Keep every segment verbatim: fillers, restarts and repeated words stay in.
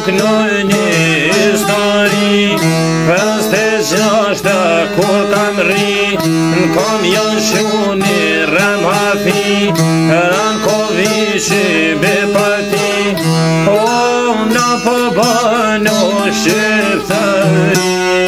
nuk në një histori, peste gjashta kur kam ri, në kom janë shuni rem hafi, ran kovishi be pati, o në përbano shqiptari.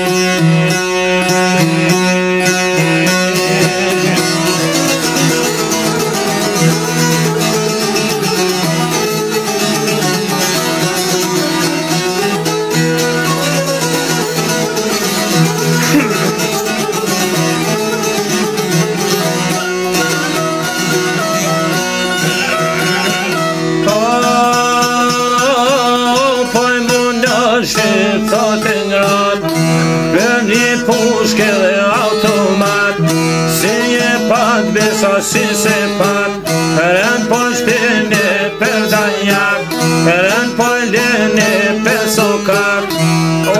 Shqiptat e ngrat, për një pushke dhe automat, si je pat besa si se pat, rën po shtene për danjak, rën po lene për sokak, o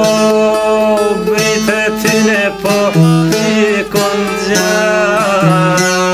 brite tine po fikon gjak.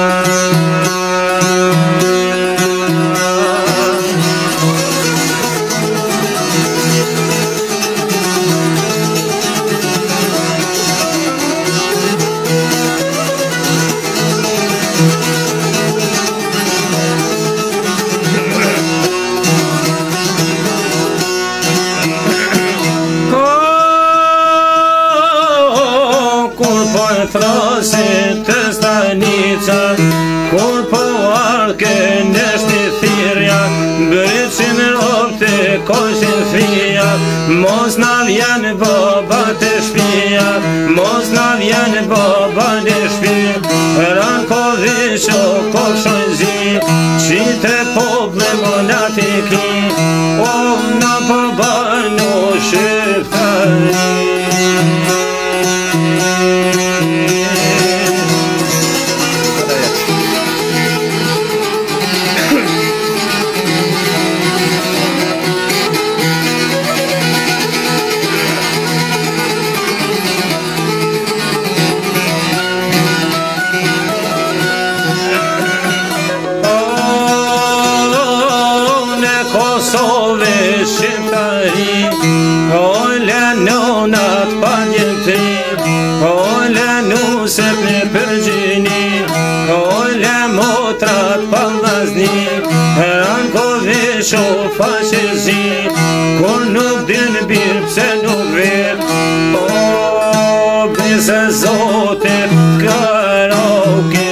Thrasit të stanica, kur po arke neshti thirja, bëritësin ropte koshin fria, mos na vjen baba të shpia, mos na vjen baba të shpia, ran kovisho koshon zi, qite poble monatiki, o na përbano shqiptari. Kosove shqiptari, o lenonat pa njëtri, o lenuset në përgjini, o lemotrat pa vazni, ran kovisho pa qezi, kur nuk din bir pse nuk vir, o bise zotit karaoke.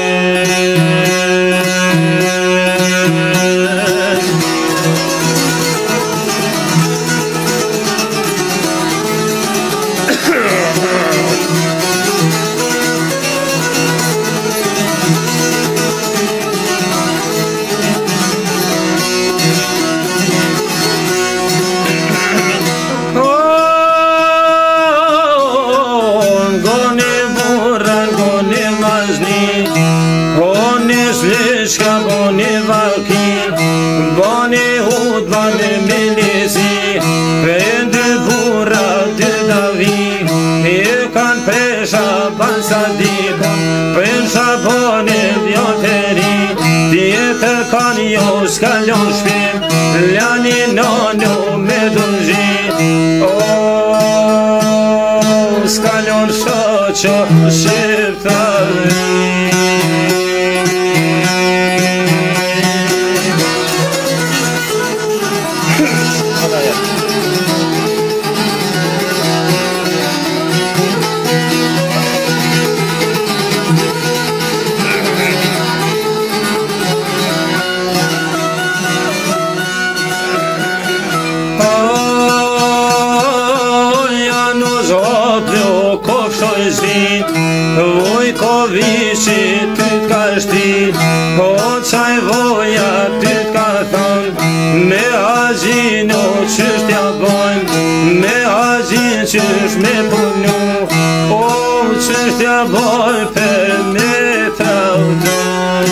Shka boni valki, boni hud, boni milisi, për dy burra dy davi, e kan presha bansa dikon, presha boni vjoteri, tjetër kan jo s'kallon shpim, lani nonu me dunji, o s'kallon shoqo shqiptari. Voj kovishi ty t'ka shti, o qaj voja ty t'ka thon, me haqin o qështja bojm, me haqin qësht me punu, o qështja boj për me traudon.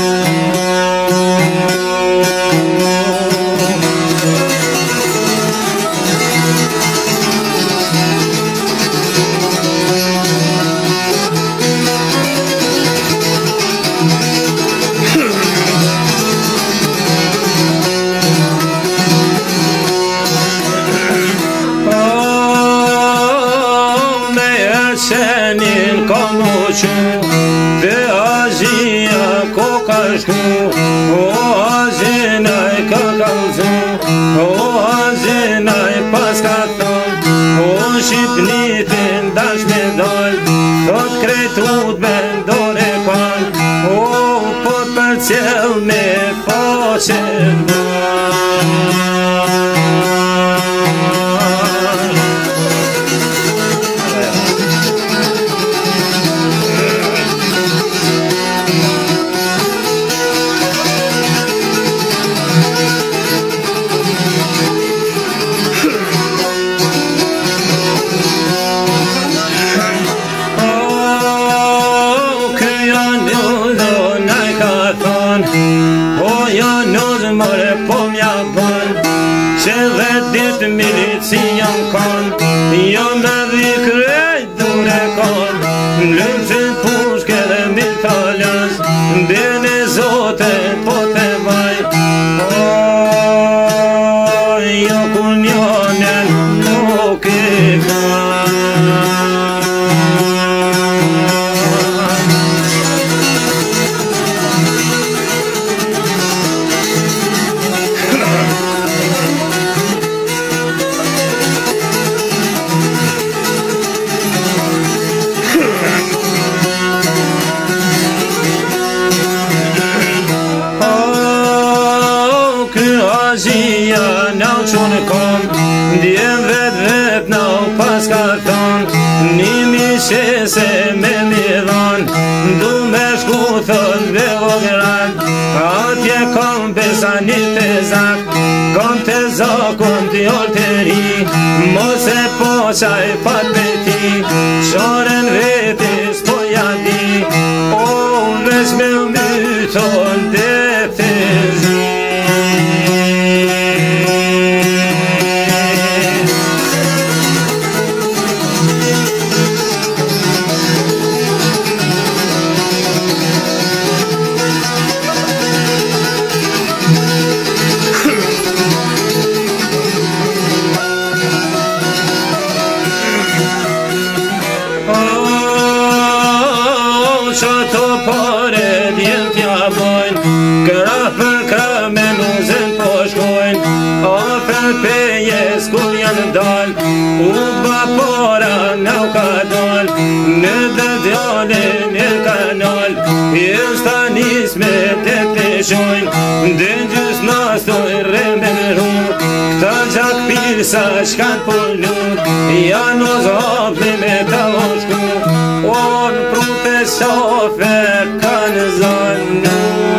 shku, o hazinaj ka kalzu, o hazinaj pas ka thon, o shqipnitin dash me dal, thot kretut bendore kan, o po për cjell me faqen që dhe ditë milici jam kon, jam dhe dhi krejt dure kon, lëmë që pushke dhe miltalas, bene zote po te vaj, o, jo kun jonen nuk i Azia nau qone kom, ndjen vet vet nau pas ka thon, nimi shese me midhan, du me shku thot dhe vogran, atje kom besanit e zak, kom te zakon t'jol të ri, mos e poqaj pat me ti, shoren vetis po jadi, o veç me myton dhe të zi. Qato pare djem t'ja bojnë, këra për këra me nuzën po shkojnë, afer pejes ku janë dal, u ba para nau ka dal, në dhe djallin e kanal, jes ta nis me të të shojnë, dhe gjus nastoj remen ru, këta gjak pirsa shkan pollu, janë o zhapli me ta oshku, on prute sofer kanë zannu.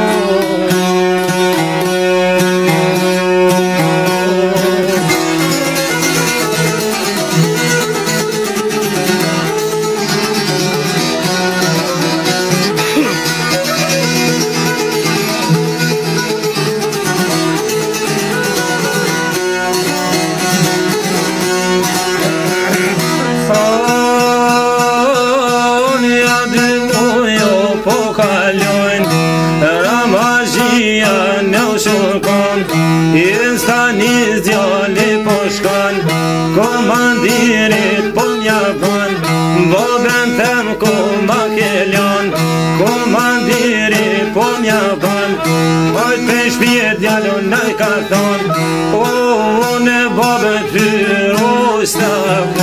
Instanis djali po shkon, komandirit po mja bën, boben them ku ma keljon, komandirit po mja bën, ojt pe shpje djalon naj ka thon, o une bobe ty rosta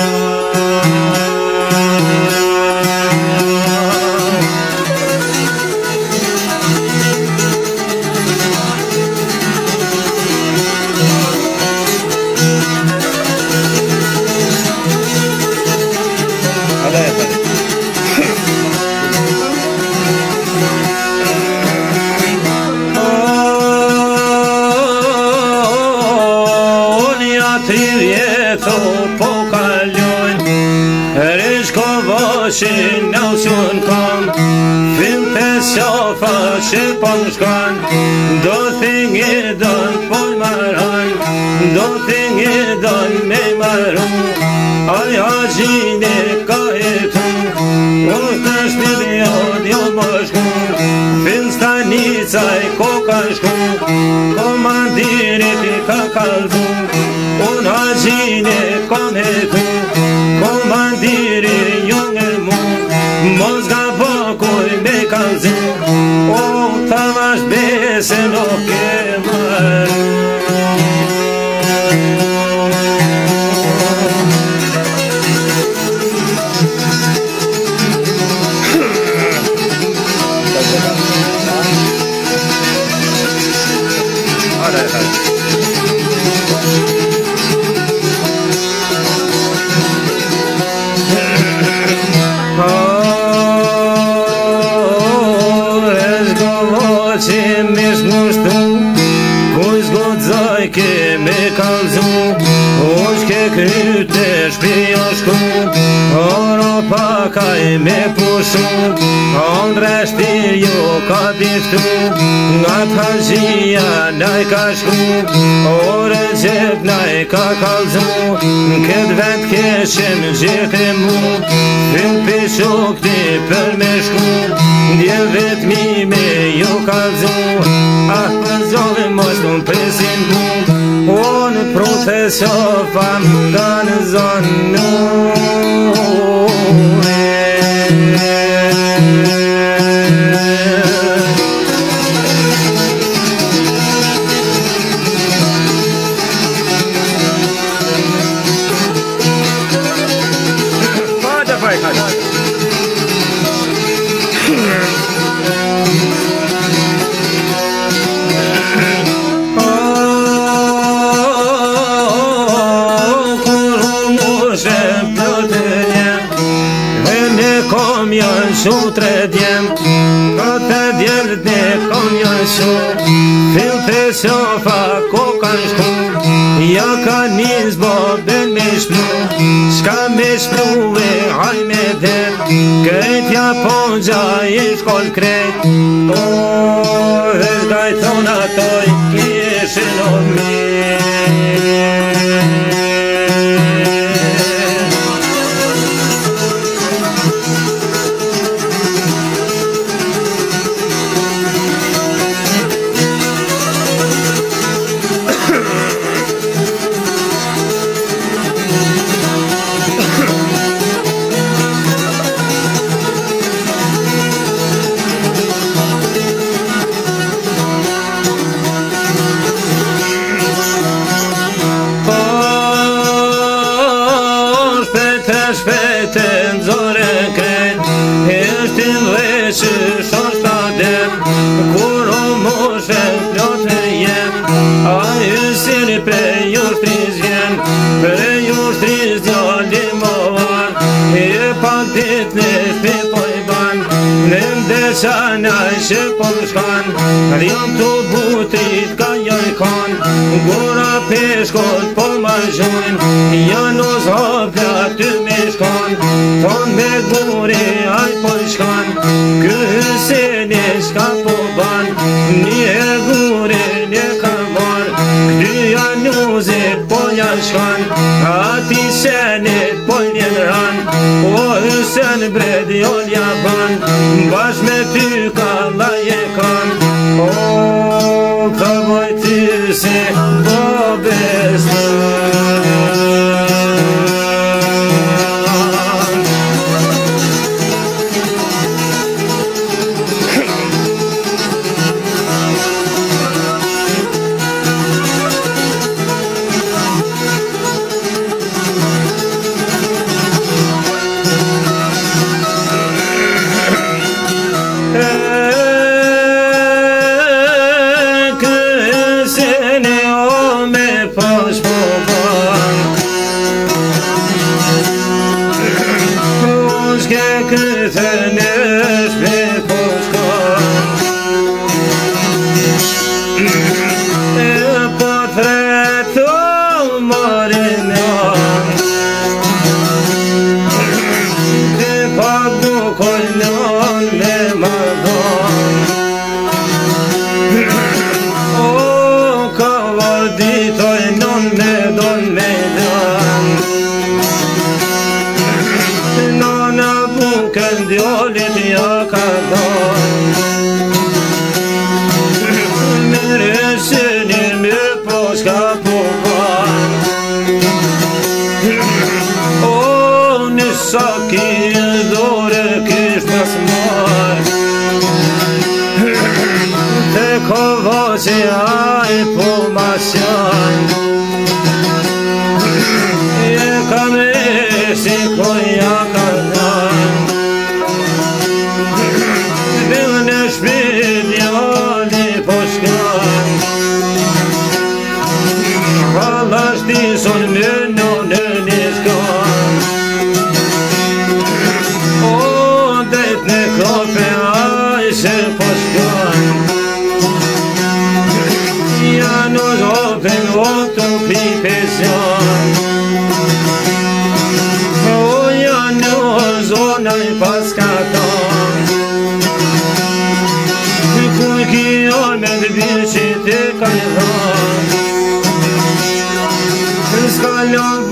Shin nau sun kom, film te sofa që po shkon, do thingi don po maran, do thingi don me maru, ai hajine ka etu, o të shpili o djo bashku, film stanica i ko ka shku, komandirit i ka kalzu, un hajine kom etu, komandiri mos ga bokoj me kalzi, o ta vash be kryte shpio shku, oro pakaj me pushu, andreshti ju ka diftu, nga t'hazia naj ka shku, ore zep naj ka kalzu, këtë vet keshim gjithë mu, fyll pishuk ti për me shku, dje vet mi me ju kalzu, ah për zove mos t'un presin mu, unë profesor fam ka në zonë su tre djem, këtë djelët ne kom janë su, fill të sofa ko kanë shku, ja ka njës boben me shplu, s'ka me shplu e haj me dhem, krejt Japonja i shkoll krejt, o, hëzgaj thona toj, kishin o shpetën zore krejt, ishtin dhe që shoshta dem, kur o moshe plotë jem, a yësini prej ushtris vjen, prej ushtris djali movan, e pak dit në shpipoj ban, në mdesha naj që po shkan, rjom të butrit ka jajkan, gura peshkot po ma zhujn, janë o zhopja ty me shkan, ton me guri aj po shkan, kë hyseni shka po ban, një guri një ka mar, këty janë njuzit po janë shkan, ati senit po një ran, o hysen bred jol jaban, bash me ty ka laje kan, o ka boj ty se po bestan. Kovoci aj po masjan, je kamesi koja kanan, bil ne špidjali po škan, halaš ti son mjeno ne niskan, o dejt ne klope aj se po škan, Janos open water.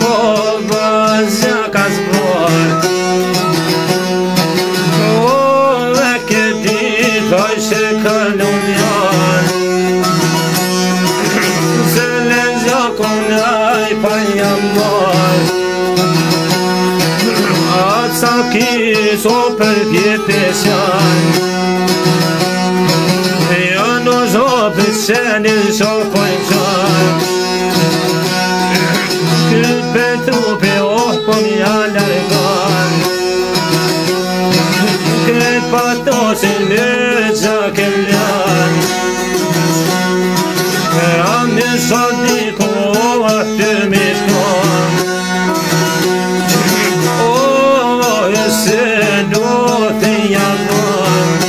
vazia ca zbor. O veche ditoj se kalumjan, Zelezja konaj pa jamor. Atë ki so për vjetesjan, janë o zopët se një so pojqan. Këtë për trupe oh po mja largan, këtë patosin në zakemljan. Am një sot diko atë mishkon, se do të jamon.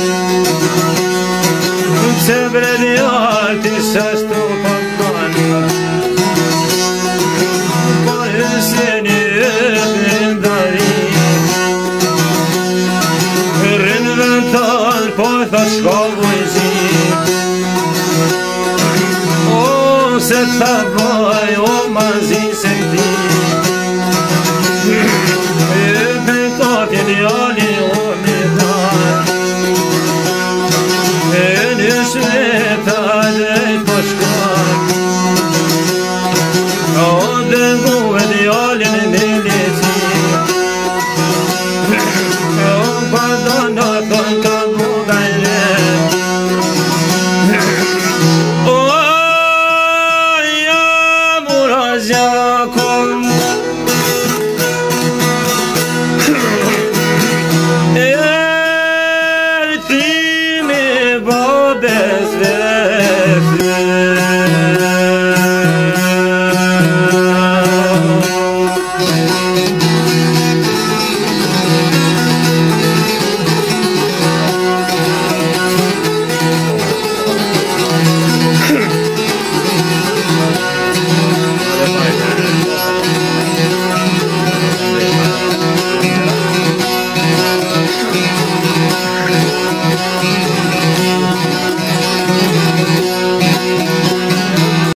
Se vredi alti se sto pakman, po e se një bëndari. Rënë vëntal po tha shko vojzi, o se tha vaj o mazi se këti. Ideali o me dar, e në shveta drejt po shkar. O dëngu idealin me leti, o padon o thon ka bugajle. O jam urazjakon, Yes,